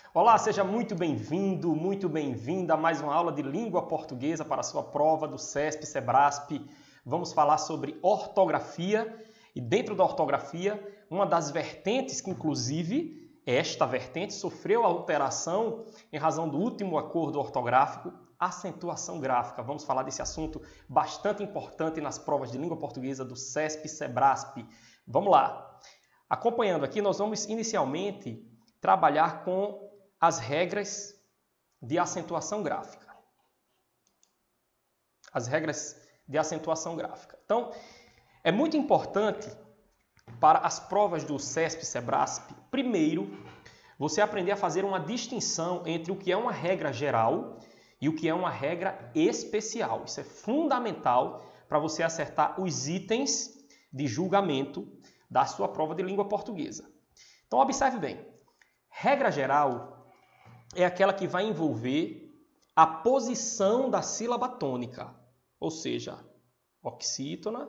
Olá, seja muito bem-vindo, muito bem-vinda a mais uma aula de língua portuguesa para a sua prova do CESP, SEBRASP. Vamos falar sobre ortografia e dentro da ortografia, uma das vertentes que inclusive esta vertente sofreu alteração em razão do último acordo ortográfico, acentuação gráfica. Vamos falar desse assunto bastante importante nas provas de língua portuguesa do CESP, SEBRASP. Vamos lá. Acompanhando aqui, nós vamos inicialmente trabalhar com as regras de acentuação gráfica. As regras de acentuação gráfica. Então, é muito importante para as provas do CESP, SEBRASP, primeiro, você aprender a fazer uma distinção entre o que é uma regra geral e o que é uma regra especial. Isso é fundamental para você acertar os itens de julgamento da sua prova de língua portuguesa. Então, observe bem. Regra geral é aquela que vai envolver a posição da sílaba tônica, ou seja, oxítona,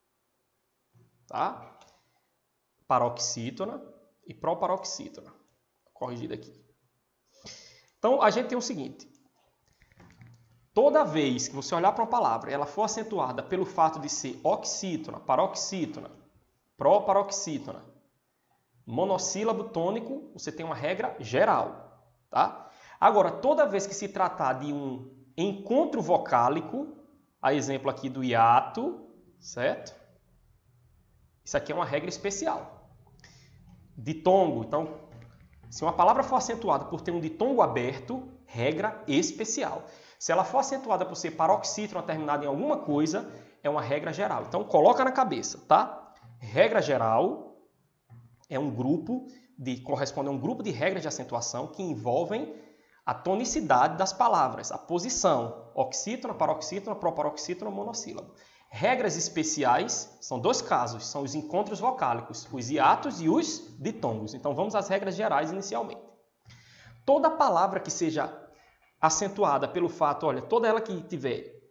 tá? Paroxítona e proparoxítona. Corrigido aqui. Então, a gente tem o seguinte. Toda vez que você olhar para uma palavra, ela for acentuada pelo fato de ser oxítona, paroxítona, proparoxítona, monossílabo tônico, você tem uma regra geral. Tá? Agora, toda vez que se tratar de um encontro vocálico, a exemplo aqui do hiato, certo? Isso aqui é uma regra especial. Ditongo, então, se uma palavra for acentuada por ter um ditongo aberto, regra especial. Se ela for acentuada por ser paroxítona terminada em alguma coisa, é uma regra geral. Então, coloca na cabeça, tá? Regra geral é um grupo corresponde a um grupo de regras de acentuação que envolvem a tonicidade das palavras, a posição, oxítona, paroxítona, proparoxítona, monossílabo. Regras especiais são dois casos, são os encontros vocálicos, os hiatos e os ditongos. Então vamos às regras gerais inicialmente. Toda palavra que seja acentuada pelo fato, olha, toda ela que tiver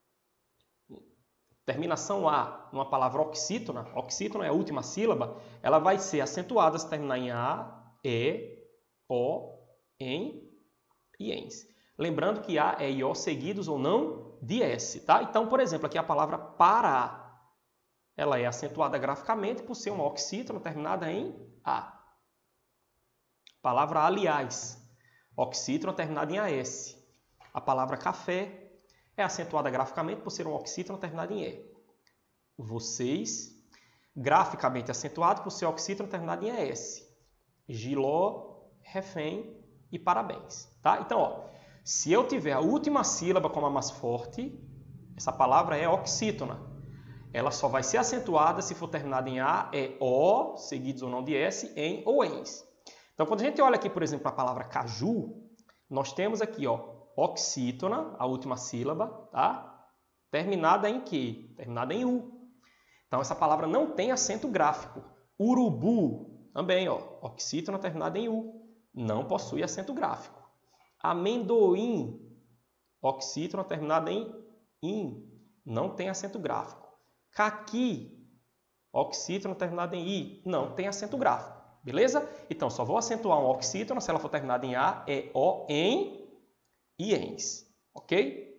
terminação A, numa palavra oxítona, oxítona é a última sílaba, ela vai ser acentuada se terminar em A, E, O, em e ens. Lembrando que A, E e O seguidos ou não de S, tá? Então, por exemplo, aqui a palavra para, ela é acentuada graficamente por ser uma oxítona terminada em A. Palavra aliás, oxítona terminada em AS. A palavra café é acentuada graficamente por ser um oxítona terminado em E. Vocês, graficamente acentuado por ser oxítona terminado em ES. Giló, refém e parabéns. Tá? Então, ó, se eu tiver a última sílaba como a mais forte, essa palavra é oxítona. Ela só vai ser acentuada se for terminada em A, E, O, seguidos ou não de S, em ou ens. Então, quando a gente olha aqui, por exemplo, a palavra caju, nós temos aqui, ó, oxítona, a última sílaba, tá? Terminada em quê? Terminada em U. Então, essa palavra não tem acento gráfico. Urubu, também, ó, oxítona terminada em U. Não possui acento gráfico. Amendoim, oxítona terminada em IN. Não tem acento gráfico. Caqui, oxítona terminada em I. Não tem acento gráfico. Beleza? Então, só vou acentuar uma oxítona se ela for terminada em A, E, O, em e ens. Ok?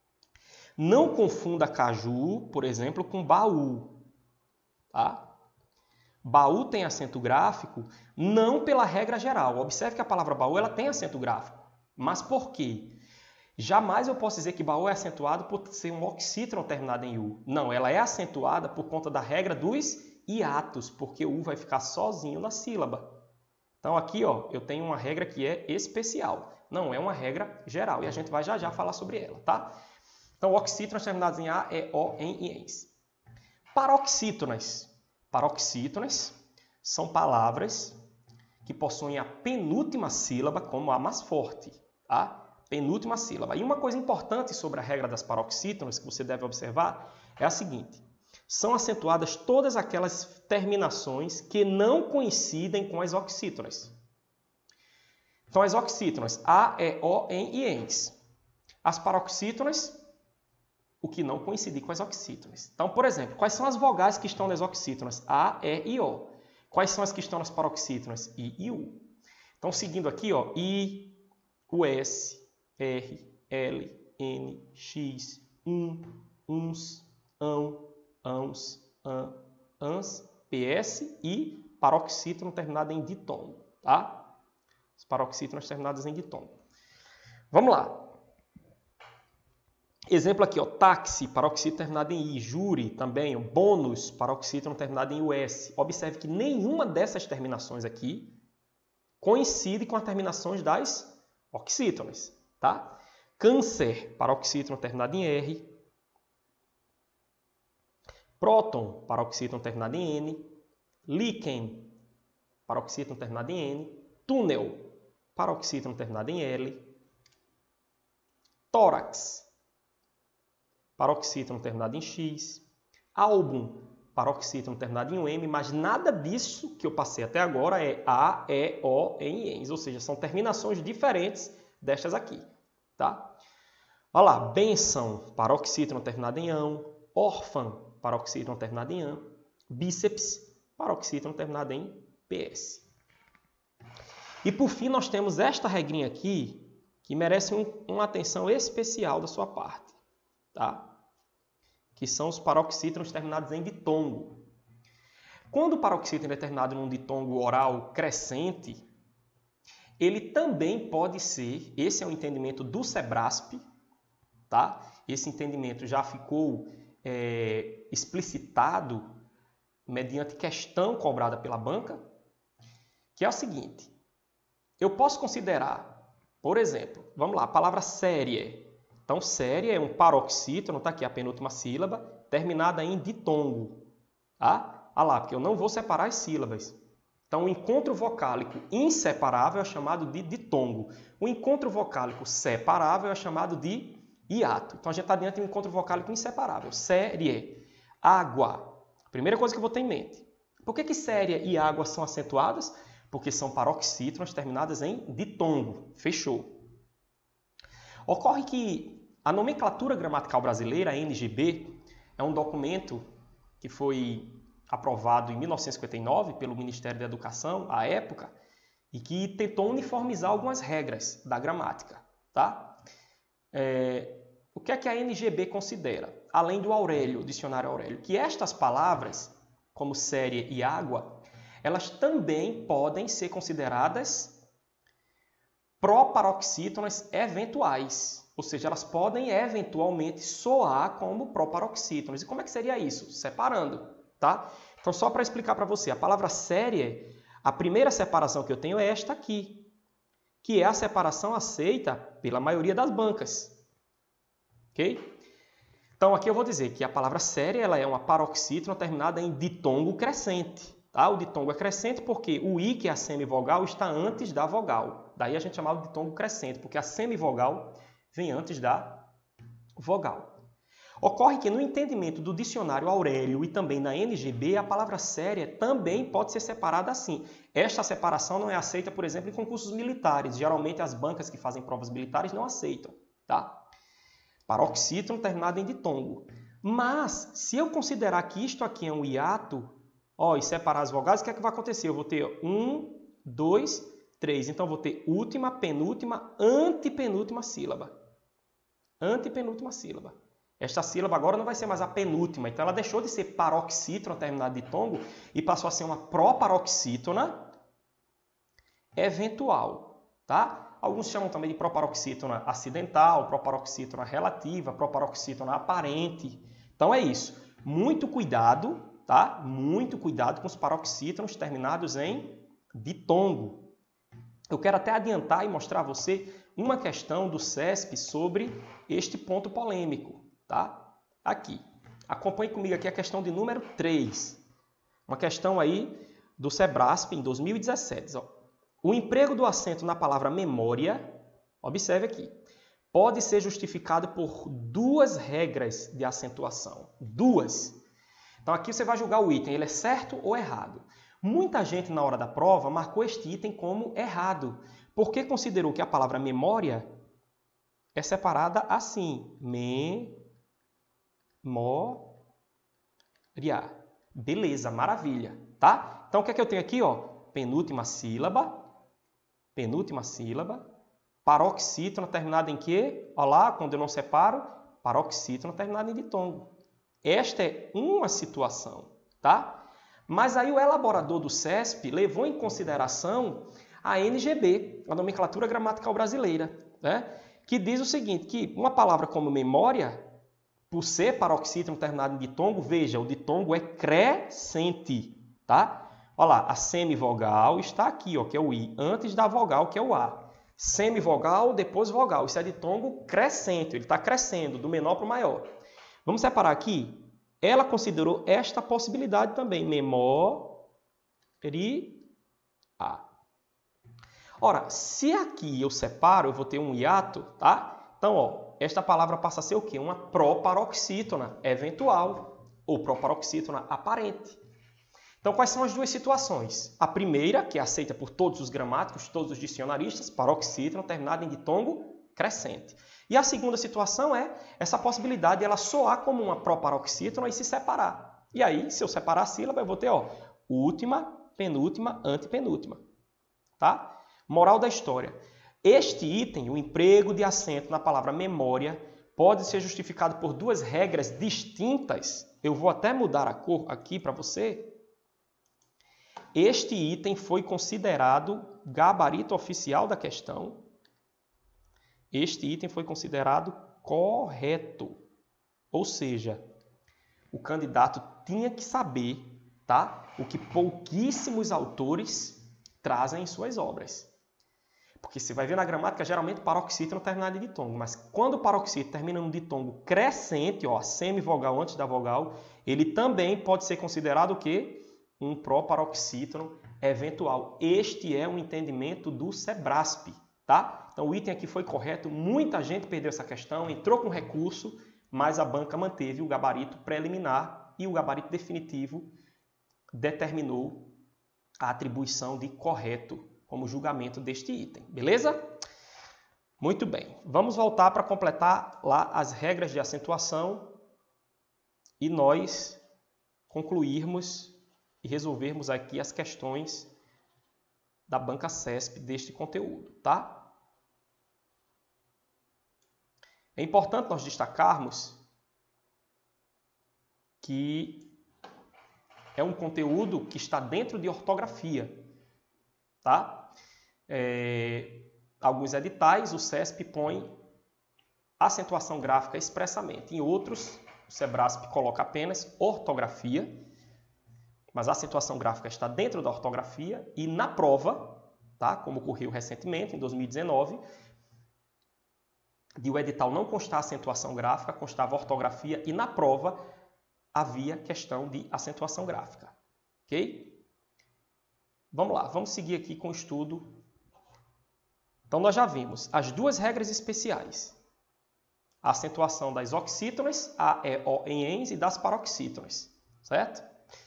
Não confunda caju, por exemplo, com baú. Tá? Baú tem acento gráfico não pela regra geral. Observe que a palavra baú ela tem acento gráfico. Mas por quê? Jamais eu posso dizer que baú é acentuado por ser um oxítono terminado em U. Não, ela é acentuada por conta da regra dos hiatos, porque o U vai ficar sozinho na sílaba. Então aqui ó, eu tenho uma regra que é especial. Não é uma regra geral. E a gente vai já já falar sobre ela. Tá? Então oxítonas terminados em A, E, O, em e ens. Paroxítonas. Paroxítonas são palavras que possuem a penúltima sílaba como a mais forte. Tá? Penúltima sílaba. E uma coisa importante sobre a regra das paroxítonas que você deve observar é a seguinte. São acentuadas todas aquelas terminações que não coincidem com as oxítonas. Então, as oxítonas A, E, O, em e ens. As paroxítonas, o que não coincidir com as oxítonas. Então, por exemplo, quais são as vogais que estão nas oxítonas? A, E e O. Quais são as que estão nas paroxítonas? I e U. Então, seguindo aqui, ó, I, US, R, L, N, X, uns, ãos, ans, PS e paroxítono terminado em ditongo, tá? Os paroxítonos terminados em ditongo. Vamos lá. Exemplo aqui, ó, táxi, paroxítono terminado em I, júri também, ó, bônus, paroxítono terminado em US. Observe que nenhuma dessas terminações aqui coincide com as terminações das oxítonas, tá? Câncer, paroxítono terminado em R. Próton, paroxítono terminado em N. Líquen, paroxítono terminado em N. Túnel, paroxítono terminado em L. Tórax, paroxítono terminado em X. Álbum, paroxítono terminado em M, mas nada disso que eu passei até agora é A, E, O, em ENS, ou seja, são terminações diferentes destas aqui, tá? Olha lá, bênção, paroxítono terminado em ão. Órfã, paroxítono terminado em ão. Bíceps, paroxítono terminado em PS. E por fim, nós temos esta regrinha aqui, que merece uma atenção especial da sua parte, tá? Que são os paroxítonos terminados em ditongo. Quando o paroxítono é terminado num ditongo oral crescente, ele também pode ser, esse é o entendimento do SEBRASP, tá? Esse entendimento já ficou explicitado mediante questão cobrada pela banca, que é o seguinte: eu posso considerar, por exemplo, vamos lá, a palavra série. Então, série é um paroxítono, está aqui a penúltima sílaba, terminada em ditongo. Tá? Ah lá, porque eu não vou separar as sílabas. Então, o encontro vocálico inseparável é chamado de ditongo. O encontro vocálico separável é chamado de hiato. Então, a gente está diante de um encontro vocálico inseparável. Série, água. Primeira coisa que eu vou ter em mente. Por que série e água são acentuadas? Porque são paroxítonos terminadas em ditongo. Fechou. Ocorre que a nomenclatura gramatical brasileira, a NGB, é um documento que foi aprovado em 1959 pelo Ministério da Educação, à época, e que tentou uniformizar algumas regras da gramática. Tá? O que é que a NGB considera? Além do Aurélio, o dicionário Aurélio, que estas palavras, como série e água, elas também podem ser consideradas proparoxítonas eventuais, ou seja, elas podem eventualmente soar como proparoxítonas. E como é que seria isso? Separando, tá? Então, só para explicar para você, a palavra série, a primeira separação que eu tenho é esta aqui, que é a separação aceita pela maioria das bancas. Ok? Então, aqui eu vou dizer que a palavra série ela é uma paroxítona terminada em ditongo crescente. Tá? O ditongo é crescente porque o I, que é a semivogal, está antes da vogal. Daí a gente chamava de ditongo crescente, porque a semivogal vem antes da vogal. Ocorre que no entendimento do dicionário Aurélio e também na NGB, a palavra série também pode ser separada assim. Esta separação não é aceita, por exemplo, em concursos militares. Geralmente as bancas que fazem provas militares não aceitam. Tá? Paroxítono terminado em ditongo. Mas, se eu considerar que isto aqui é um hiato, e separar as vogais, o que é que vai acontecer? Eu vou ter 1, 2, 3. Então, eu vou ter última, penúltima, antepenúltima sílaba. Antepenúltima sílaba. Esta sílaba agora não vai ser mais a penúltima. Então, ela deixou de ser paroxítona terminada de ditongo e passou a ser uma proparoxítona eventual. Tá? Alguns chamam também de proparoxítona acidental, proparoxítona relativa, proparoxítona aparente. Então, é isso. Muito cuidado. Tá? Muito cuidado com os paroxítonos terminados em ditongo. Eu quero até adiantar e mostrar a você uma questão do CESP sobre este ponto polêmico. Tá? Aqui. Acompanhe comigo aqui a questão de número 3. Uma questão aí do SEBRASP em 2017. Ó. O emprego do acento na palavra memória, observe aqui, pode ser justificado por duas regras de acentuação. Duas. Então, aqui você vai julgar o item, ele é certo ou errado. Muita gente, na hora da prova, marcou este item como errado, porque considerou que a palavra memória é separada assim. Memória. Beleza, maravilha. Tá? Então, o que é que eu tenho aqui? Penúltima sílaba, penúltima sílaba. Paroxítona terminada em quê? Olha lá, quando eu não separo, paroxítona terminada em ditongo. Esta é uma situação, tá? Mas aí o elaborador do CESP levou em consideração a NGB, a Nomenclatura Gramatical Brasileira, né? Que diz o seguinte, que uma palavra como memória, por ser paroxítona terminada em ditongo, veja, o ditongo é crescente, tá? Olha lá, a semivogal está aqui, ó, que é o I, antes da vogal, que é o A. Semivogal, depois vogal. Isso é ditongo crescente, ele está crescendo, do menor para o maior. Vamos separar aqui? Ela considerou esta possibilidade também, memória. Ora, se aqui eu separo, eu vou ter um hiato, tá? Então, ó, esta palavra passa a ser o quê? Uma proparoxítona eventual ou proparoxítona aparente. Então, quais são as duas situações? A primeira, que é aceita por todos os gramáticos, todos os dicionaristas, paroxítona terminada em ditongo crescente. E a segunda situação é essa possibilidade de ela soar como uma proparoxítona e se separar. E aí, se eu separar a sílaba, eu vou ter, ó, última, penúltima, antepenúltima. Tá? Moral da história. Este item, o emprego de acento na palavra memória, pode ser justificado por duas regras distintas. Eu vou até mudar a cor aqui para você. Este item foi considerado gabarito oficial da questão. Este item foi considerado correto. Ou seja, o candidato tinha que saber, tá? O que pouquíssimos autores trazem em suas obras. Porque você vai ver na gramática, geralmente, paroxítona terminada em ditongo. Mas quando o paroxítona termina em um ditongo crescente, ó, semivogal antes da vogal, ele também pode ser considerado o quê? Um proparoxítono eventual. Este é o entendimento do SEBRASP, tá? Então o item aqui foi correto, muita gente perdeu essa questão, entrou com recurso, mas a banca manteve o gabarito preliminar e o gabarito definitivo determinou a atribuição de correto como julgamento deste item, beleza? Muito bem, vamos voltar para completar lá as regras de acentuação e nós concluirmos e resolvermos aqui as questões da banca CESP deste conteúdo, tá? É importante nós destacarmos que é um conteúdo que está dentro de ortografia, tá? Alguns editais, o CESP põe acentuação gráfica expressamente. Em outros, o SEBRASP coloca apenas ortografia. Mas a acentuação gráfica está dentro da ortografia e na prova, tá? Como ocorreu recentemente, em 2019, de o edital não constar acentuação gráfica, constava ortografia e na prova havia questão de acentuação gráfica. Ok? Vamos lá, vamos seguir aqui com o estudo. Então, nós já vimos as duas regras especiais. A acentuação das oxítonas, A, E, O em ens, e das paroxítonas, certo?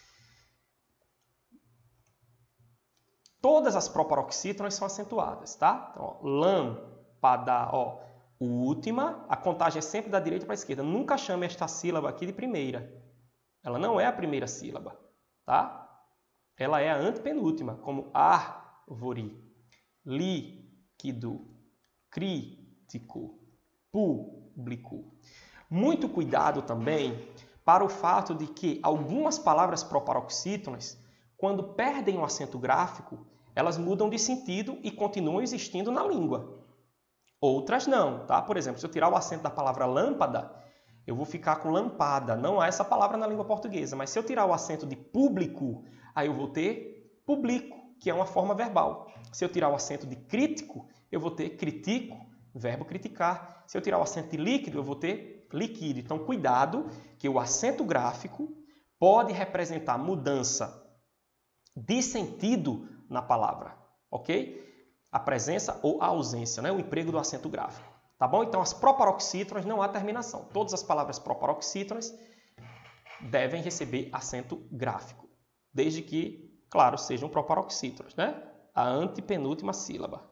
Todas as proparoxítonas são acentuadas, tá? Então, ó, lâmpada, ó, última, a contagem é sempre da direita para a esquerda. Nunca chame esta sílaba aqui de primeira. Ela não é a primeira sílaba, tá? Ela é a antepenúltima, como árvore, líquido, crítico, público. Muito cuidado também para o fato de que algumas palavras proparoxítonas, quando perdem o acento gráfico, elas mudam de sentido e continuam existindo na língua. Outras não, tá? Por exemplo, se eu tirar o acento da palavra lâmpada, eu vou ficar com lampada. Não há essa palavra na língua portuguesa, mas se eu tirar o acento de público, aí eu vou ter publico, que é uma forma verbal. Se eu tirar o acento de crítico, eu vou ter critico, verbo criticar. Se eu tirar o acento de líquido, eu vou ter líquido. Então, cuidado, que o acento gráfico pode representar mudança de sentido na palavra, ok? A presença ou a ausência, né? O emprego do acento gráfico, tá bom? Então, as proparoxítonas não há terminação. Todas as palavras proparoxítonas devem receber acento gráfico, desde que, claro, sejam proparoxítonas, né? A antepenúltima sílaba.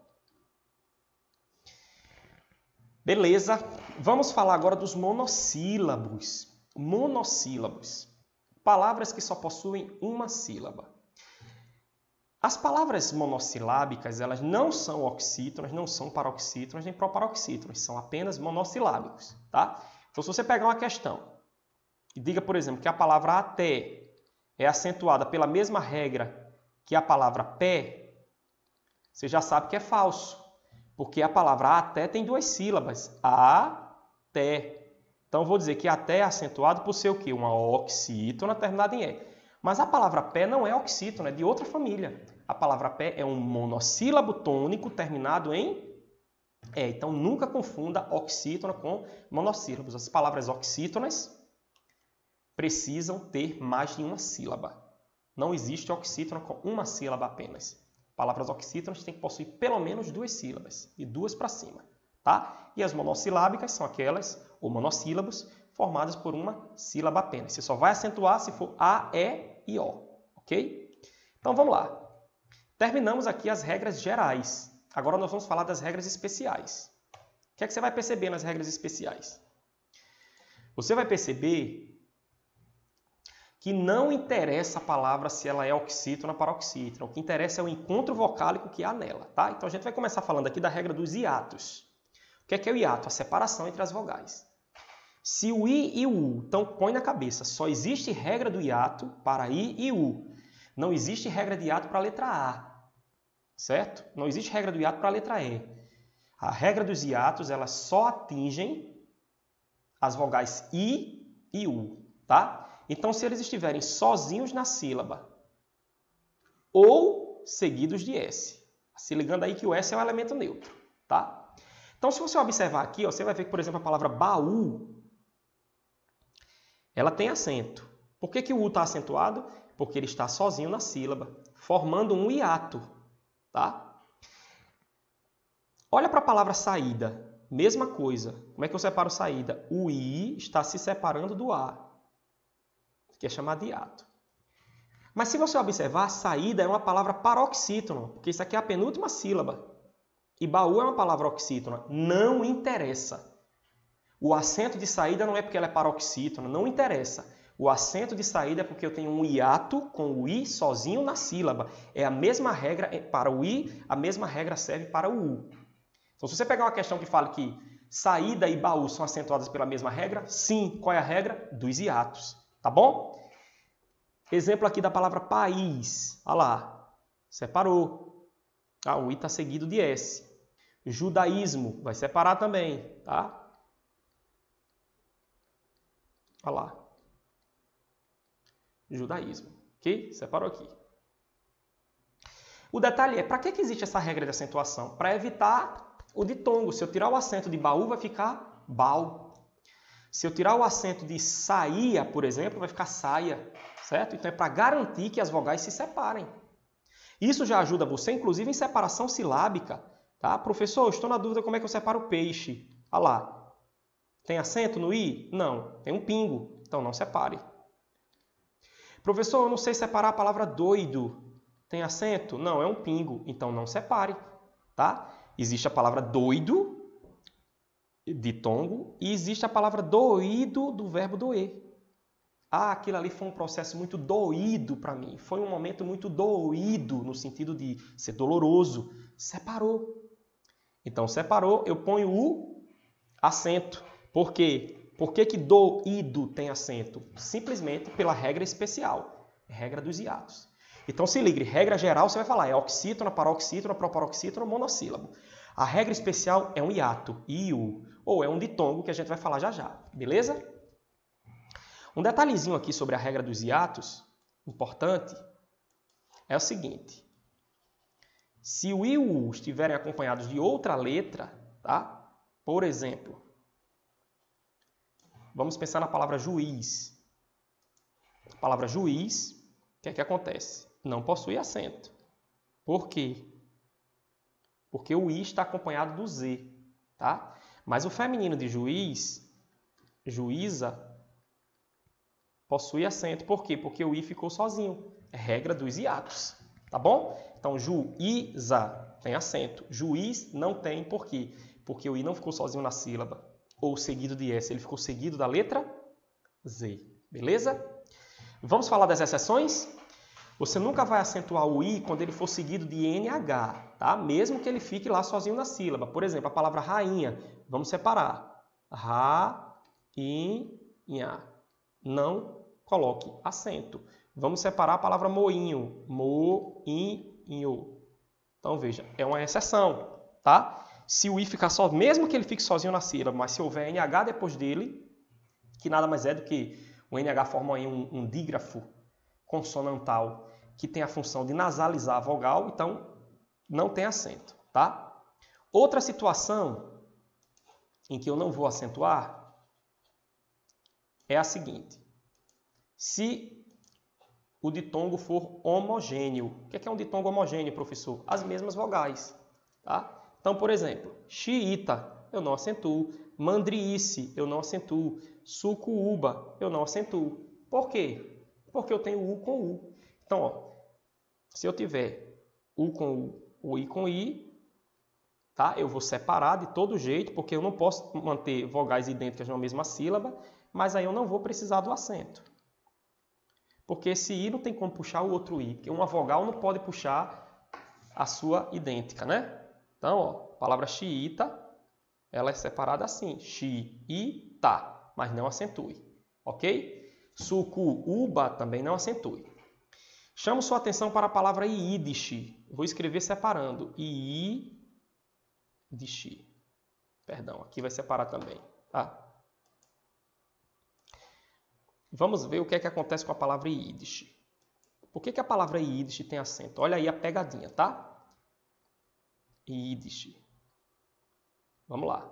Beleza, vamos falar agora dos monossílabos. Monossílabos, palavras que só possuem uma sílaba. As palavras monossilábicas, elas não são oxítonas, não são paroxítonas, nem proparoxítonas, são apenas monossilábicos, tá? Então, se você pegar uma questão e diga, por exemplo, que a palavra até é acentuada pela mesma regra que a palavra pé, você já sabe que é falso, porque a palavra até tem duas sílabas, até. Então, eu vou dizer que até é acentuado por ser o quê? Uma oxítona terminada em E. Mas a palavra pé não é oxítona, é de outra família. A palavra pé é um monossílabo tônico terminado em E. Então, nunca confunda oxítona com monossílabos. As palavras oxítonas precisam ter mais de uma sílaba. Não existe oxítona com uma sílaba apenas. Palavras oxítonas têm que possuir pelo menos duas sílabas, de duas para cima, tá? E as monossilábicas são aquelas, ou monossílabos, formadas por uma sílaba apenas. Você só vai acentuar se for A, E e O, ok? Então, vamos lá. Terminamos aqui as regras gerais. Agora nós vamos falar das regras especiais. O que é que você vai perceber nas regras especiais? Você vai perceber que não interessa a palavra se ela é oxítona ou paroxítona. O que interessa é o encontro vocálico que há nela, tá? Então, a gente vai começar falando aqui da regra dos hiatos. O que é o hiato? A separação entre as vogais. Se o I e o U, então põe na cabeça, só existe regra do hiato para I e U. Não existe regra de hiato para a letra A, certo? Não existe regra do hiato para a letra E. A regra dos hiatos, elas só atingem as vogais I e U, tá? Então, se eles estiverem sozinhos na sílaba ou seguidos de S. Se ligando aí que o S é um elemento neutro, tá? Então, se você observar aqui, ó, você vai ver que, por exemplo, a palavra baú, ela tem acento. Por que o U está acentuado? Porque ele está sozinho na sílaba, formando um hiato, tá? Olha para a palavra saída, mesma coisa. Como é que eu separo saída? O I está se separando do A, que é chamado de hiato. Mas se você observar, saída é uma palavra paroxítona, porque isso aqui é a penúltima sílaba. E baú é uma palavra oxítona. Não interessa. O acento de saída não é porque ela é paroxítona, não interessa. O acento de saída é porque eu tenho um hiato com o I sozinho na sílaba. É a mesma regra para o I, a mesma regra serve para o U. Então, se você pegar uma questão que fala que saída e baú são acentuadas pela mesma regra, sim, qual é a regra? Dos hiatos. Tá bom? Exemplo aqui da palavra país. Olha lá. Separou. Ah, o I está seguido de S. Judaísmo. Vai separar também. Tá? Olha lá. Judaísmo. Ok? Separou aqui. O detalhe é, para que existe essa regra de acentuação? Para evitar o ditongo. Se eu tirar o acento de baú, vai ficar bau. Se eu tirar o acento de saía, por exemplo, vai ficar saia, certo? Então, é para garantir que as vogais se separem. Isso já ajuda você, inclusive, em separação silábica. Tá? Professor, estou na dúvida como é que eu separo o peixe. Olha lá. Tem acento no I? Não. Tem um pingo. Então, não separe. Professor, eu não sei separar a palavra doido. Tem acento? Não, é um pingo. Então, não separe. Tá? Existe a palavra doido, ditongo, e existe a palavra doído do verbo doer. Ah, aquilo ali foi um processo muito doído para mim. Foi um momento muito doído, no sentido de ser doloroso. Separou. Então, separou, eu ponho o acento. Por quê? Por que doído tem acento? Simplesmente pela regra especial. Regra dos hiatos. Então, se ligue, regra geral, você vai falar, é oxítona, paroxítona, proparoxítona, monossílabo. A regra especial é um hiato, IU, ou é um ditongo, que a gente vai falar já já, beleza? Um detalhezinho aqui sobre a regra dos hiatos, importante, é o seguinte. Se o I e o U estiverem acompanhados de outra letra, tá? Por exemplo, vamos pensar na palavra juiz. A palavra juiz, o que é que acontece? Não possui acento. Por quê? Porque o I está acompanhado do Z, tá? Mas o feminino de juiz, juíza, possui acento. Por quê? Porque o I ficou sozinho. É regra dos hiatos, tá bom? Então, juíza tem acento. Juiz não tem. Por quê? Porque o I não ficou sozinho na sílaba. Ou seguido de S. Ele ficou seguido da letra Z. Beleza? Vamos falar das exceções? Você nunca vai acentuar o I quando ele for seguido de NH, tá? Mesmo que ele fique lá sozinho na sílaba. Por exemplo, a palavra rainha, vamos separar. Rainha. Não coloque acento. Vamos separar a palavra moinho. Moinho. Então, veja, é uma exceção, tá? Se o I ficar só, mesmo que ele fique sozinho na sílaba, mas se houver NH depois dele, que nada mais é do que o NH forma aí um dígrafo consonantal que tem a função de nasalizar a vogal, então não tem acento, tá? Outra situação em que eu não vou acentuar é a seguinte. Se o ditongo for homogêneo. O que é um ditongo homogêneo, professor? As mesmas vogais, tá? Então, por exemplo, xiita, eu não acentuo. Mandriice, eu não acentuo. Sucuúba, eu não acentuo. Por quê? Porque eu tenho U com U. Então, ó, se eu tiver U com U, o I com I, tá? Eu vou separar de todo jeito, porque eu não posso manter vogais idênticas numa mesma sílaba, mas aí eu não vou precisar do acento. Porque esse I não tem como puxar o outro I, porque uma vogal não pode puxar a sua idêntica, né? Então, ó, a palavra xiita, ela é separada assim, xiita, mas não acentue, ok? Sucuúba também não acentue. Chamo sua atenção para a palavra iidice. Vou escrever separando. Iidice. Perdão, aqui vai separar também, tá? Vamos ver o que é que acontece com a palavra iidice. Por que a palavra iidice tem acento? Olha aí a pegadinha, tá? Iidice. Vamos lá.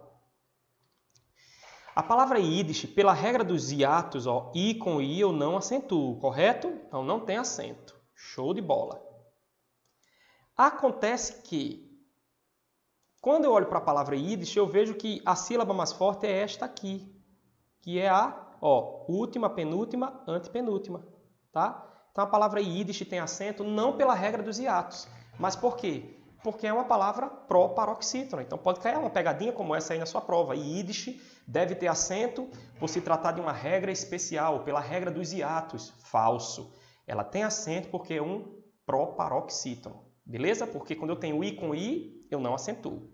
A palavra iidice, pela regra dos hiatos, ó, I com I eu não acentuo, correto? Então não tem acento. Show de bola. Acontece que, quando eu olho para a palavra iidice, eu vejo que a sílaba mais forte é esta aqui, que é a última, penúltima, antepenúltima, tá? Então a palavra iidice tem acento não pela regra dos hiatos, mas por quê? Porque é uma palavra pró-paroxítona. Então pode cair uma pegadinha como essa aí na sua prova. Iidice deve ter acento por se tratar de uma regra especial, pela regra dos hiatos. Falso. Ela tem acento porque é um pró-paroxítono. Beleza? Porque quando eu tenho I com I, eu não acentuo.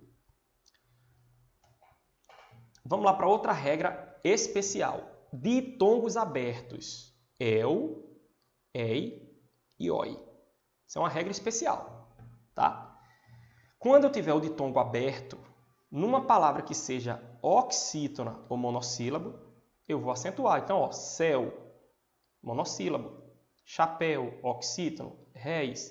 Vamos lá para outra regra especial. Ditongos abertos. El, ei e oi. Isso é uma regra especial, tá? Quando eu tiver o ditongo aberto, numa palavra que seja oxítona ou monossílabo, eu vou acentuar. Então, ó, céu, monossílabo. Chapéu, oxítono. Réis,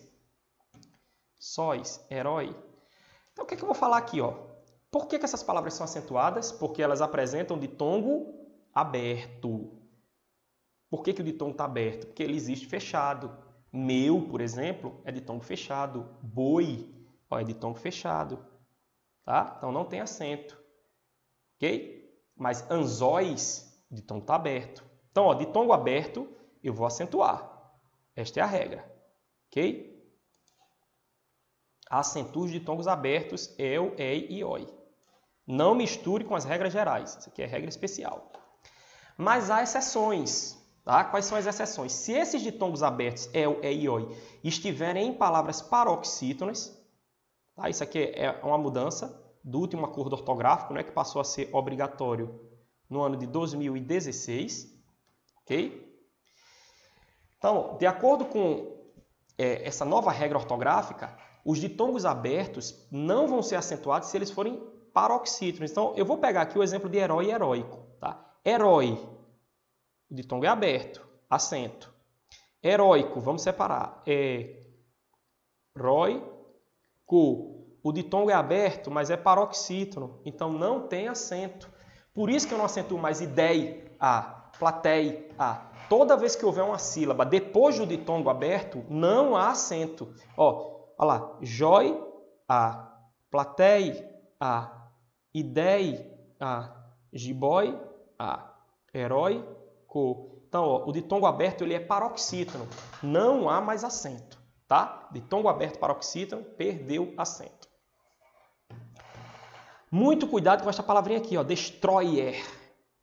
sóis, herói. Então, o que eu vou falar aqui, ó? Por que essas palavras são acentuadas? Porque elas apresentam ditongo aberto. Por que o ditongo está aberto? Porque ele existe fechado. Meu, por exemplo, é ditongo fechado. Boi, ó, é ditongo fechado. Tá? Então não tem acento. Ok? Mas anzóis, o ditongo está aberto. Então, ó, ditongo aberto, eu vou acentuar. Esta é a regra. Ok? Acentue os ditongos abertos, el, ei e oi. Não misture com as regras gerais. Isso aqui é regra especial. Mas há exceções. Tá? Quais são as exceções? Se esses ditongos abertos, el, ei e oi, estiverem em palavras paroxítonas, tá? Isso aqui é uma mudança do último acordo ortográfico, né, que passou a ser obrigatório no ano de 2016. Ok? Então, de acordo com essa nova regra ortográfica, os ditongos abertos não vão ser acentuados se eles forem paroxítonos. Então, eu vou pegar aqui o exemplo de herói e heróico. Tá? Herói, o ditongo é aberto, acento. Heróico, vamos separar. Heróico, o ditongo é aberto, mas é paroxítono. Então, não tem acento. Por isso que eu não acentuo mais idei, a, platei, a. Toda vez que houver uma sílaba depois do ditongo aberto, não há acento. Ó, olha lá, jói, a, platei, a, idei, a, gibói, a, herói, co. Então, ó, o ditongo aberto ele é paroxítono, não há mais acento, tá? Ditongo aberto paroxítono, perdeu acento. Muito cuidado com esta palavrinha aqui, ó, destroyer.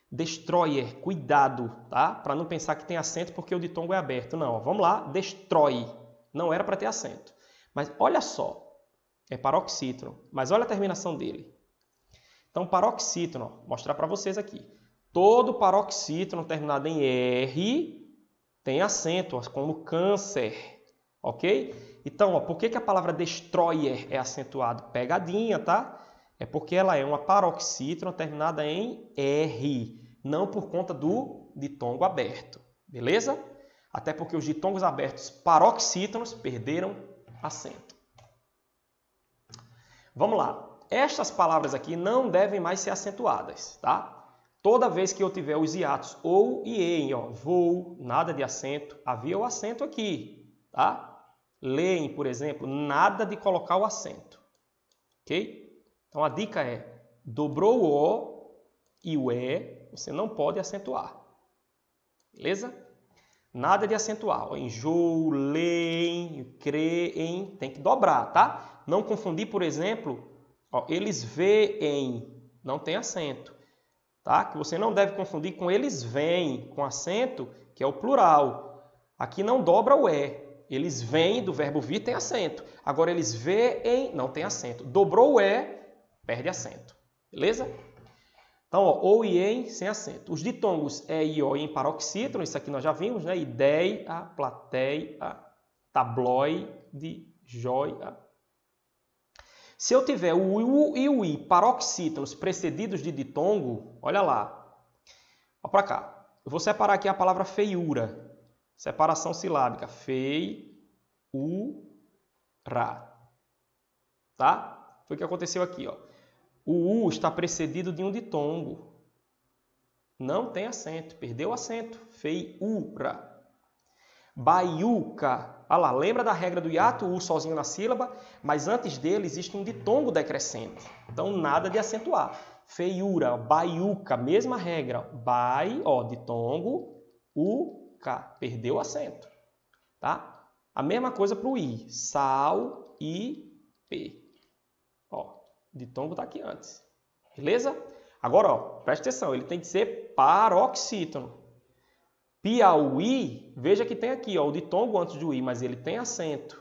Destroyer, cuidado, tá? Para não pensar que tem acento porque o ditongo é aberto. Não, ó, vamos lá, destrói. Não era para ter acento. Mas olha só, é paroxítono, mas olha a terminação dele. Então, paroxítono, ó, vou mostrar para vocês aqui. Todo paroxítono terminado em R tem acento, ó, como câncer, ok? Então, ó, por que a palavra destroyer é acentuado? Pegadinha, tá? É porque ela é uma paroxítona terminada em R, não por conta do ditongo aberto, beleza? Até porque os ditongos abertos paroxítonos perderam acento. Vamos lá. Estas palavras aqui não devem mais ser acentuadas, tá? Toda vez que eu tiver os hiatos ou e em, ó, vou, nada de acento, havia o acento aqui, tá? Leem, por exemplo, nada de colocar o acento, ok? Então, a dica é, dobrou o O e o E, você não pode acentuar. Beleza? Nada de acentuar. Enjoo, leem, creem, tem que dobrar, tá? Não confundir, por exemplo, ó, eles veem, não tem acento. Tá? Que você não deve confundir com eles vêm, com acento, que é o plural. Aqui não dobra o E. Eles vêm, do verbo vir, tem acento. Agora, eles veem, não tem acento. Dobrou o E, perde acento. Beleza? Então, ó, ou e em, sem acento. Os ditongos E e O em paroxítono, isso aqui nós já vimos, né? Ideia, plateia, tabloide, joia. Se eu tiver o U e o I paroxítonos precedidos de ditongo, olha lá. Olha para cá. Eu vou separar aqui a palavra feiura. Separação silábica. Fei, u, ra. Tá? Foi o que aconteceu aqui, ó. O U está precedido de um ditongo. Não tem acento. Perdeu o acento. Feiura. Baiuca. Olha lá, lembra da regra do hiato? O U sozinho na sílaba. Mas antes dele existe um ditongo decrescente. Então, nada de acentuar. Feiura. Baiuca. Mesma regra. Bai, ó, ditongo. U-ca. Perdeu o acento. Tá? A mesma coisa para o I. Sal, I, P. Ó. O ditongo está aqui antes. Beleza? Agora, ó, presta atenção, ele tem que ser paroxítono. Piauí, veja que tem aqui, ó, o ditongo antes do I, mas ele tem acento.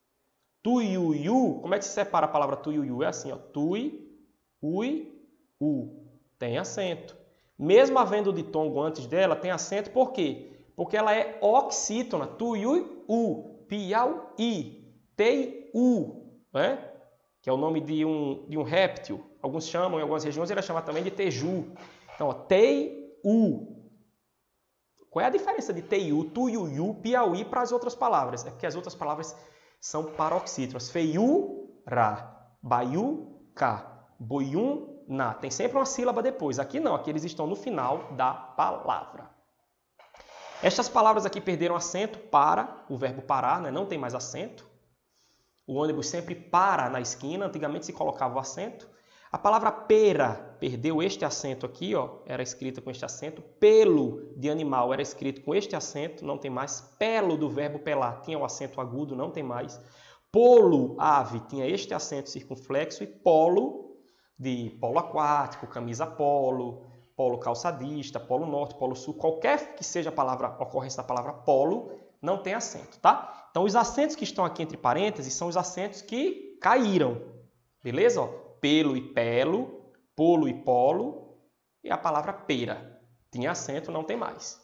Tuiuiu, como é que se separa a palavra tuiuiu? É assim, ó, tui, ui, u. Tem acento. Mesmo havendo o ditongo antes dela, tem acento, por quê? Porque ela é oxítona. Tuiuiu, piauí, teiu, né? Que é o nome de um réptil. Alguns chamam, em algumas regiões, ele é chamado também de teju. Então, ó, teiu. Qual é a diferença de teiu, tuiuiu, piauí para as outras palavras? É porque as outras palavras são paroxítonas. Feiura, baiuca, boiuna. Tem sempre uma sílaba depois. Aqui não, aqui eles estão no final da palavra. Estas palavras aqui perderam acento para o verbo parar, né? Não tem mais acento. O ônibus sempre para na esquina, antigamente se colocava o acento. A palavra pera perdeu este acento aqui, ó, era escrita com este acento. Pelo de animal era escrito com este acento, não tem mais. Pelo do verbo pelar tinha o acento agudo, não tem mais. Polo, ave, tinha este acento circunflexo. E polo, de polo aquático, camisa polo, polo calçadista, polo norte, polo sul, qualquer que seja a palavra, a ocorrência da palavra polo, não tem acento, tá? Então, os acentos que estão aqui entre parênteses são os acentos que caíram, beleza? Ó, pelo e pelo, polo e polo, e a palavra pera. Tinha acento, não tem mais.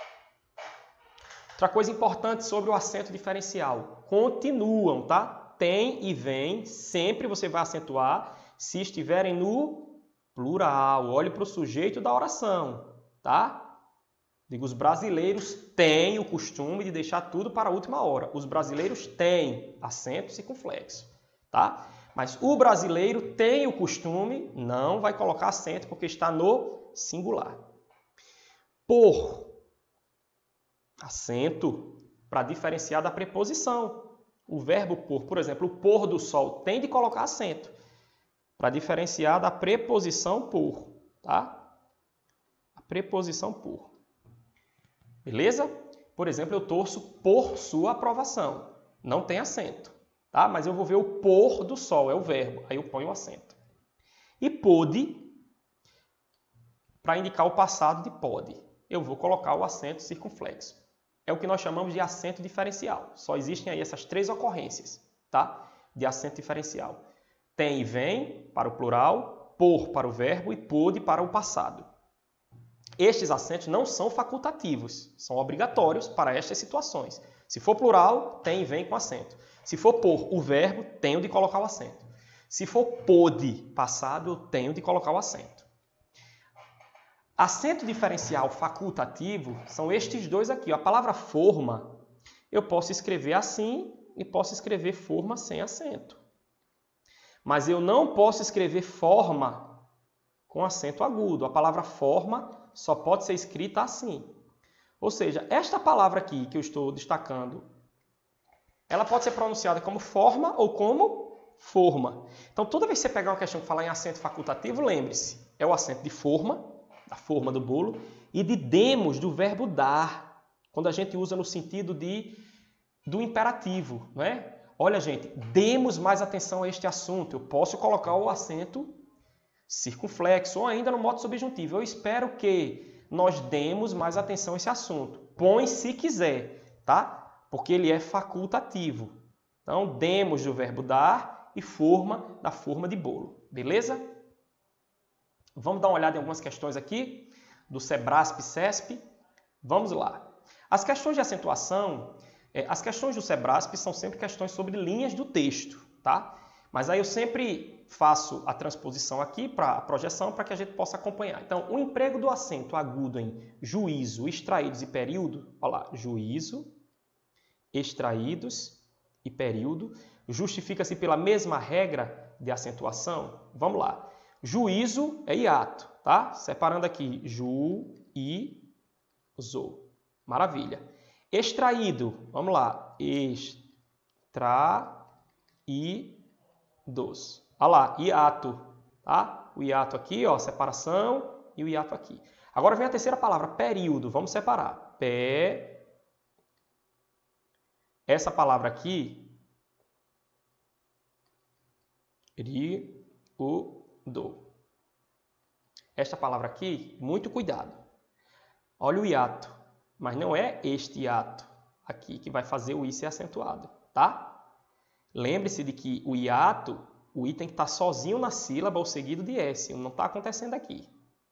Outra coisa importante sobre o acento diferencial. Continuam, tá? Tem e vem, sempre você vai acentuar se estiverem no plural. Olhe para o sujeito da oração, tá? Digo, os brasileiros têm o costume de deixar tudo para a última hora. Os brasileiros têm acento circunflexo, tá? Mas o brasileiro tem o costume, não vai colocar acento porque está no singular. Por, acento para diferenciar da preposição. O verbo por exemplo, o pôr do sol tem de colocar acento para diferenciar da preposição por, tá? A preposição por. Beleza? Por exemplo, eu torço por sua aprovação. Não tem acento, tá? Mas eu vou ver o pôr do sol, é o verbo. Aí eu ponho o acento. E pôde, para indicar o passado de pode. Eu vou colocar o acento circunflexo. É o que nós chamamos de acento diferencial. Só existem aí essas 3 ocorrências, tá? De acento diferencial. Tem e vem para o plural, por para o verbo e pôde para o passado. Estes acentos não são facultativos, são obrigatórios para estas situações. Se for plural, tem e vem com acento. Se for por o verbo, tenho de colocar o acento. Se for pôde, passado, eu tenho de colocar o acento. Acento diferencial facultativo são estes dois aqui. A palavra forma, eu posso escrever assim e posso escrever forma sem acento. Mas eu não posso escrever forma com acento agudo. A palavra forma só pode ser escrita assim. Ou seja, esta palavra aqui que eu estou destacando, ela pode ser pronunciada como forma ou como forma. Então, toda vez que você pegar uma questão que falar em acento facultativo, lembre-se, é o acento de forma, da forma do bolo, e de demos, do verbo dar, quando a gente usa no sentido do imperativo, não é? Olha, gente, demos mais atenção a este assunto. Eu posso colocar o acento circunflexo ou ainda no modo subjuntivo. Eu espero que nós demos mais atenção a esse assunto. Põe se quiser, tá? Porque ele é facultativo. Então, demos do verbo dar e forma da forma de bolo. Beleza? Vamos dar uma olhada em algumas questões aqui do Sebrasp e CESP. Vamos lá. As questões de acentuação, as questões do Sebrasp são sempre questões sobre linhas do texto, tá? Mas aí eu sempre faço a transposição aqui para a projeção para que a gente possa acompanhar. Então, o emprego do acento agudo em juízo, extraídos e período, olha lá, juízo, extraídos e período, justifica-se pela mesma regra de acentuação? Vamos lá. Juízo é hiato, tá? Separando aqui, ju, i, zo. Maravilha. Extraído, vamos lá. Extraídos. Olha lá, hiato, tá? O hiato aqui, ó, separação e o hiato aqui. Agora vem a terceira palavra, período. Vamos separar. Essa palavra aqui, esta palavra aqui, muito cuidado. Olha o hiato, mas não é este hiato aqui que vai fazer o i ser acentuado, tá? Lembre-se de que o hiato, o i tem que estar sozinho na sílaba ou seguido de s, não está acontecendo aqui.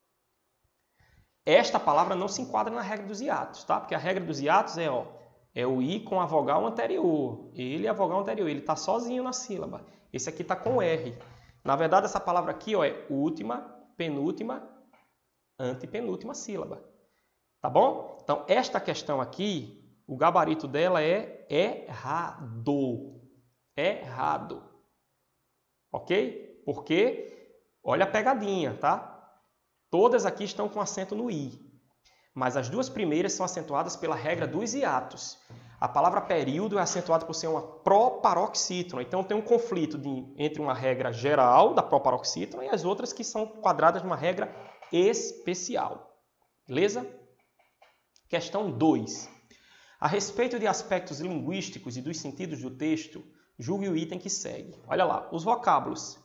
Esta palavra não se enquadra na regra dos hiatos, tá? Porque a regra dos hiatos é, ó, é o i com a vogal anterior. Ele é a vogal anterior, ele está sozinho na sílaba. Esse aqui está com R. Na verdade, essa palavra aqui, ó, é última, penúltima, antepenúltima sílaba. Tá bom? Então, esta questão aqui, o gabarito dela é errado. Errado. Ok? Porque, olha a pegadinha, tá? Todas aqui estão com acento no i. Mas as duas primeiras são acentuadas pela regra dos hiatos. A palavra período é acentuada por ser uma proparoxítona. Então, tem um conflito entre uma regra geral da proparoxítona e as outras que são quadradas numa regra especial. Beleza? Questão 2. A respeito de aspectos linguísticos e dos sentidos do texto, julgue o item que segue. Olha lá, os vocábulos.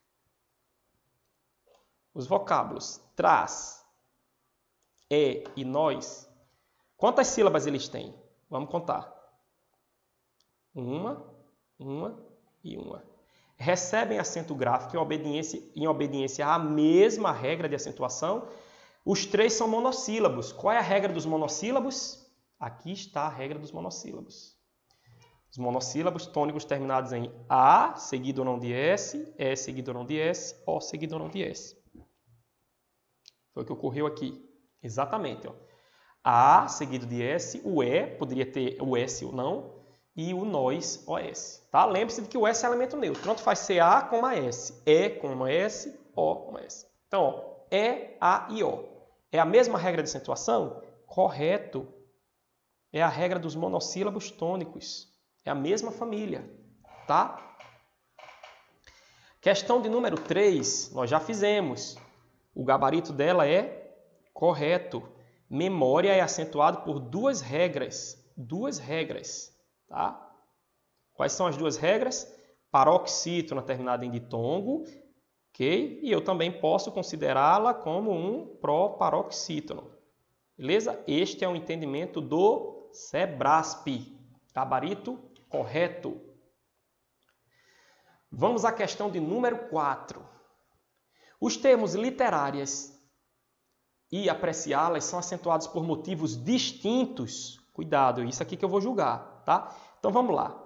Os vocábulos traz, e nós. Quantas sílabas eles têm? Vamos contar. Uma e uma. Recebem acento gráfico em obediência à mesma regra de acentuação. Os 3 são monossílabos. Qual é a regra dos monossílabos? Aqui está a regra dos monossílabos. Os monossílabos tônicos terminados em A, seguido ou não de S, E, seguido ou não de S, O, seguido ou não de S. Foi o que ocorreu aqui. Exatamente. Ó. A, seguido de S, o E, poderia ter o S ou não, e o nós, OS. Tá? Lembre-se de que o S é elemento neutro. Tanto faz ser A como a S. E como a S, O como a S. Então, ó, E, A e O. É a mesma regra de acentuação? Correto. É a regra dos monossílabos tônicos. É a mesma família. Tá? Questão de número 3, nós já fizemos. O gabarito dela é correto. Memória é acentuado por 2 regras. 2 regras. Tá? Quais são as 2 regras? Paroxítona terminada em ditongo Ok? E eu também posso considerá-la como um proparoxítono. Beleza? Este é o entendimento do SEBRASP. Gabarito correto. Vamos à questão de número 4. Os termos literárias e apreciá-las são acentuados por motivos distintos. Cuidado, isso aqui que eu vou julgar, tá? Então vamos lá.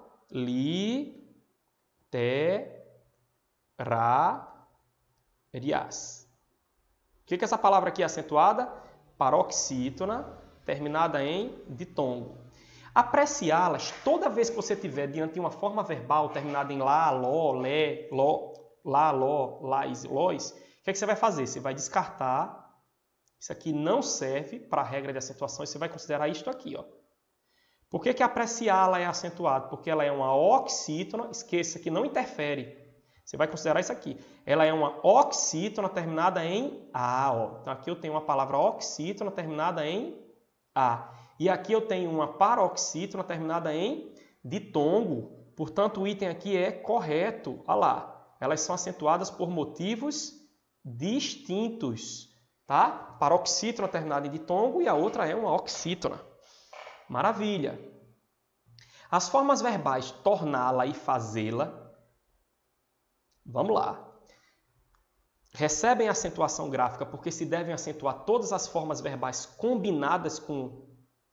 Literarias. O que é essa palavra aqui é acentuada? Paroxítona, terminada em ditongo. Apreciá-las, toda vez que você tiver diante de uma forma verbal terminada em lá, ló, lé, ló, lá, ló, lás, lós, o que é que você vai fazer? Você vai descartar. Isso aqui não serve para a regra de acentuação, e você vai considerar isto aqui, ó. Por que apreciá-la é acentuado? Porque ela é uma oxítona, esqueça que não interfere. Você vai considerar isso aqui. Ela é uma oxítona terminada em A. Ó. Então aqui eu tenho uma palavra oxítona terminada em A. E aqui eu tenho uma paroxítona terminada em ditongo. Portanto, o item aqui é correto. Olha lá. Elas são acentuadas por motivos distintos. Tá? Paroxítona terminada em ditongo e a outra é uma oxítona. Maravilha. As formas verbais torná-la e fazê-la, vamos lá, recebem acentuação gráfica porque se devem acentuar todas as formas verbais combinadas com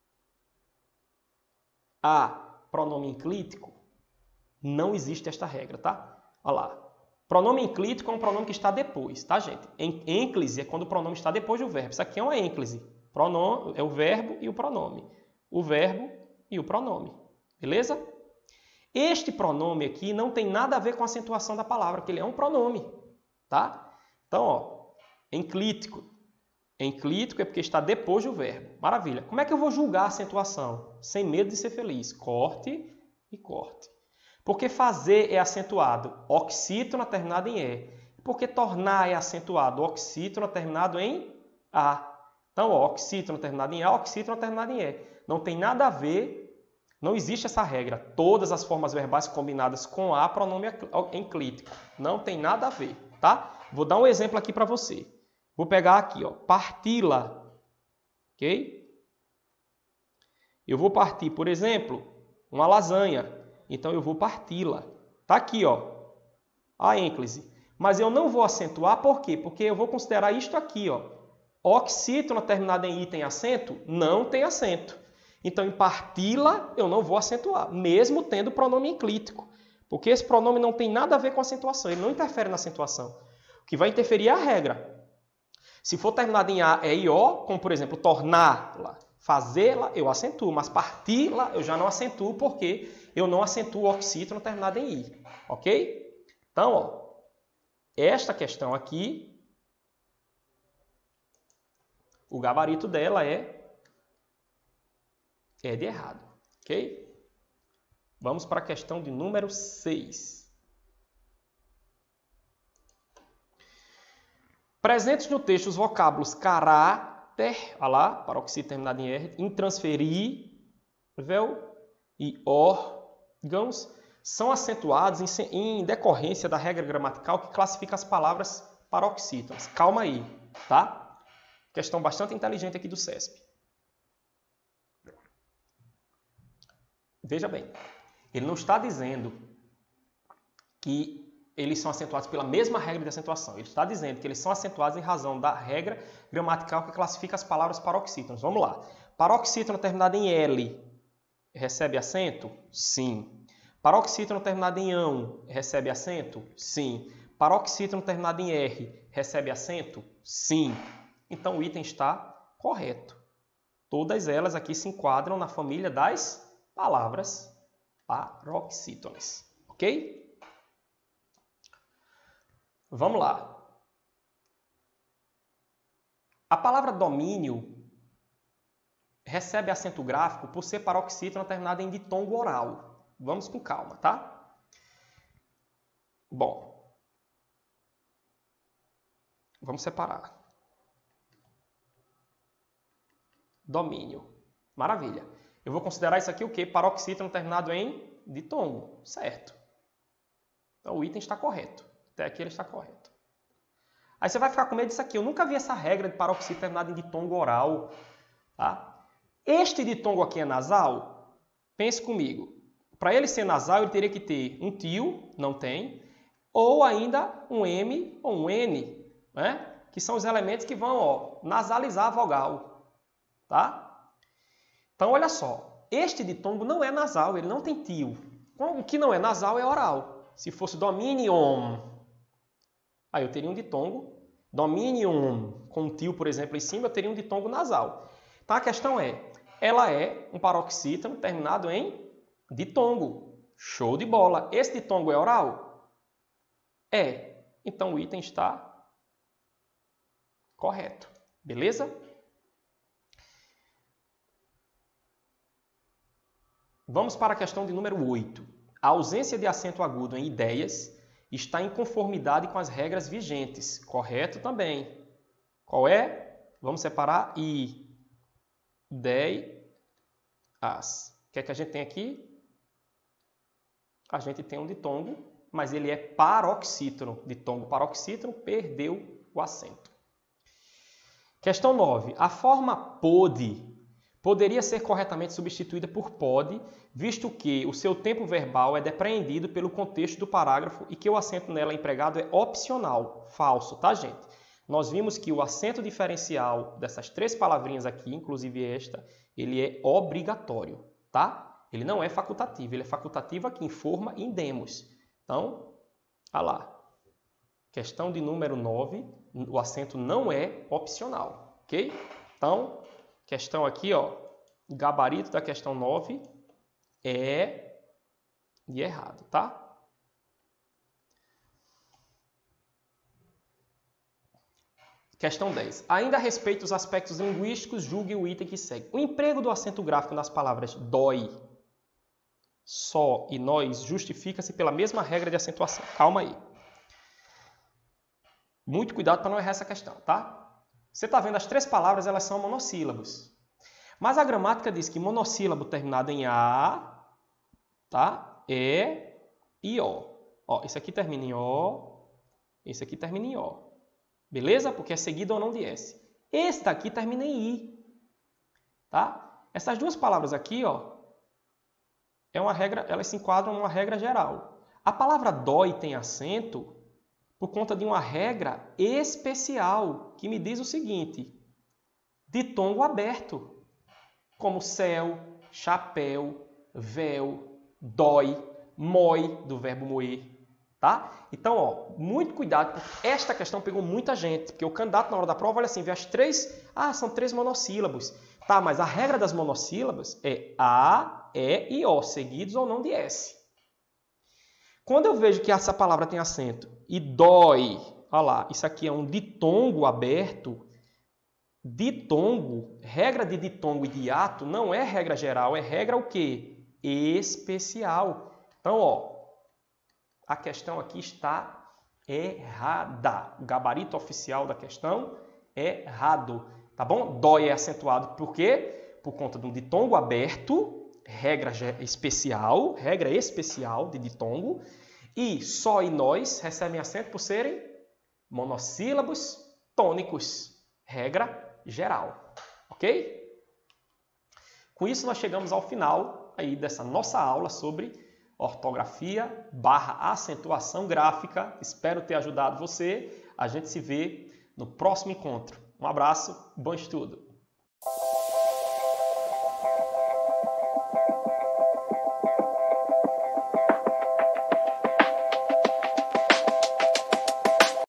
a pronome enclítico? Não existe esta regra, tá? Olha lá. Pronome enclítico é um pronome que está depois, tá, gente? Ênclise é quando o pronome está depois do verbo. Isso aqui é uma ênclise. Pronome é o verbo e o pronome. O verbo e o pronome. Beleza? Este pronome aqui não tem nada a ver com a acentuação da palavra, porque ele é um pronome. Tá? Então, ó, enclítico. Enclítico é porque está depois do verbo. Maravilha. Como é que eu vou julgar a acentuação? Sem medo de ser feliz. Corte e corte. Porque fazer é acentuado oxítona terminado em E. Porque tornar é acentuado oxítona terminado em A. Então, ó, oxítona terminado em A, oxítona terminado em E. Não tem nada a ver, não existe essa regra. Todas as formas verbais combinadas com A, pronome enclítico. Não tem nada a ver, tá? Vou dar um exemplo aqui para você. Vou pegar aqui, ó, parti-la. Ok? Eu vou partir, por exemplo, uma lasanha. Então, eu vou parti-la. Tá aqui, ó, a ênclise. Mas eu não vou acentuar, por quê? Porque eu vou considerar isto aqui, ó. Oxítona terminada em I tem acento? Não tem acento. Então, em parti-la, eu não vou acentuar, mesmo tendo pronome enclítico. Porque esse pronome não tem nada a ver com a acentuação, ele não interfere na acentuação. O que vai interferir é a regra. Se for terminado em A, é IO, como, por exemplo, torná-la, fazê-la, eu acentuo. Mas parti-la, eu já não acentuo, porque eu não acentuo oxítona terminada em I. Ok? Então, ó, esta questão aqui, o gabarito dela é de errado. Ok? Vamos para a questão de número 6. Presentes no texto os vocábulos caráter, olha lá, paroxítona terminado em R, intransferível e órgãos são acentuados em decorrência da regra gramatical que classifica as palavras paroxítonas. Calma aí, tá? Questão bastante inteligente aqui do CESP. Veja bem, ele não está dizendo que eles são acentuados pela mesma regra de acentuação. Ele está dizendo que eles são acentuados em razão da regra gramatical que classifica as palavras paroxítonas. Vamos lá. Paroxítona terminada em L recebe acento? Sim. Paroxítona terminada em ão recebe acento? Sim. Paroxítona terminada em R recebe acento? Sim. Então o item está correto. Todas elas aqui se enquadram na família das palavras paroxítonas. Ok? Vamos lá. A palavra domínio recebe acento gráfico por ser paroxítona terminada em ditongo oral. Vamos com calma, tá? Bom, vamos separar. Domínio. Maravilha. Eu vou considerar isso aqui o quê? Paroxítona terminado em ditongo. Certo. Então o item está correto. Até aqui ele está correto. Aí você vai ficar com medo disso aqui. Eu nunca vi essa regra de paroxítono terminado em ditongo oral. Tá? Este ditongo aqui é nasal? Pense comigo. Para ele ser nasal, ele teria que ter um tio, não tem, ou ainda um M ou um N, né? Que são os elementos que vão nasalizar a vogal. Tá? Então, olha só. Este ditongo não é nasal, ele não tem tio. O que não é nasal é oral. Se fosse dominium, aí eu teria um ditongo. Dominium, com um tio, por exemplo, em cima, eu teria um ditongo nasal. Então, a questão é, ela é um paroxítono terminado em ditongo. Show de bola. Esse ditongo é oral? É. Então, o item está correto. Beleza? Vamos para a questão de número 8. A ausência de acento agudo em ideias está em conformidade com as regras vigentes. Correto também. Qual é? Vamos separar ideias. O que é que a gente tem aqui? A gente tem um ditongo, mas ele é paroxítono. Ditongo paroxítono perdeu o acento. Questão 9. A forma pôde poderia ser corretamente substituída por pode, visto que o seu tempo verbal é depreendido pelo contexto do parágrafo e que o acento nela empregado é opcional. Falso, tá, gente? Nós vimos que o acento diferencial dessas três palavrinhas aqui, inclusive esta, ele é obrigatório, tá? Ele não é facultativo, ele é facultativo aqui em forma e em demos. Então, olha lá. Questão de número 9, o acento não é opcional, ok? Então, questão aqui, gabarito da questão 9 é de errado, tá? Questão 10. Ainda a respeito dos aspectos linguísticos, julgue o item que segue. O emprego do acento gráfico nas palavras dói, só e nós justifica-se pela mesma regra de acentuação. Calma aí. Muito cuidado para não errar essa questão, tá? Você está vendo as três palavras, elas são monossílabos. Mas a gramática diz que monossílabo terminado em A, tá? E e O. Esse aqui termina em O, esse aqui termina em O. Beleza? Porque é seguido ou não de S. Esse daqui termina em I. Tá? Essas duas palavras aqui, é uma regra, elas se enquadram numa regra geral. A palavra dói tem acento por conta de uma regra especial, que me diz o seguinte: ditongo aberto, como céu, chapéu, véu, dói, mói, do verbo moer. Tá? Então, muito cuidado, porque esta questão pegou muita gente, porque o candidato na hora da prova, olha assim, vê as três, são três monossílabos. Tá, mas a regra das monossílabas é A, E e O, seguidos ou não de S. Quando eu vejo que essa palavra tem acento e dói, olha lá, isso aqui é um ditongo aberto. Ditongo, regra de ditongo e de hiato não é regra geral, é regra o quê? Especial. Então, a questão aqui está errada. O gabarito oficial da questão é errado. Tá bom? Dói é acentuado por quê? Por conta de um ditongo aberto, regra especial de ditongo. E só e nós recebem acento por serem monossílabos tônicos. Regra geral. Ok? Com isso, nós chegamos ao final aí dessa nossa aula sobre ortografia / acentuação gráfica. Espero ter ajudado você. A gente se vê no próximo encontro. Um abraço, bom estudo!